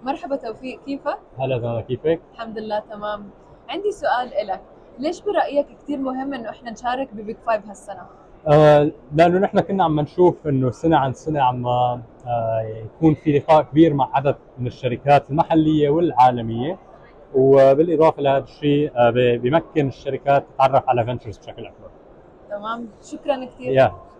مرحبا توفيق، كيفك؟ هلا زلمة، كيفك؟ الحمد لله تمام. عندي سؤال إلك، ليش برأيك كثير مهم إنه إحنا نشارك ببيج فايف هالسنة؟ لانه نحن كنا عم نشوف انه سنه عن سنه عم يكون في لقاء كبير مع عدد من الشركات المحليه والعالميه، وبالاضافه لهذا الشيء بيمكن الشركات تتعرف على فينتشرز بشكل اكبر. تمام، شكرا كثير. يا